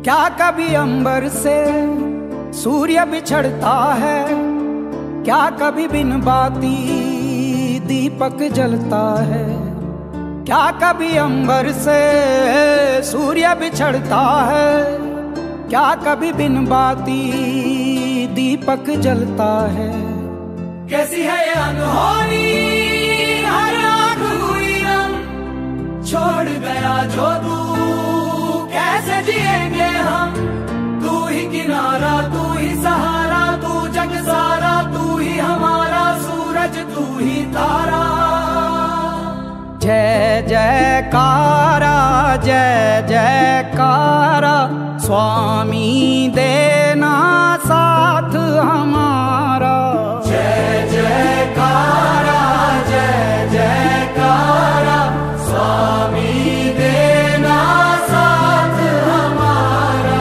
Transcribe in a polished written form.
क्या कभी अंबर से सूर्य बिछड़ता है, क्या कभी बिन बाती दीपक जलता है। क्या कभी अंबर से सूर्य बिछड़ता है, क्या कभी बिन बाती दीपक जलता है। कैसी है ये अनहोनी हर आँख हुई रंग, छोड़ गया जो तू कैसे जिएंगे हम। तू ही किनारा, तू ही सहारा, तू जग सारा, तू ही हमारा सूरज, तू ही तारा। जय जयकारा, जय जयकारा, स्वामी देना साथ हमारा। जय जयकारा, जय जयकारा, स्वामी देना साथ हमारा।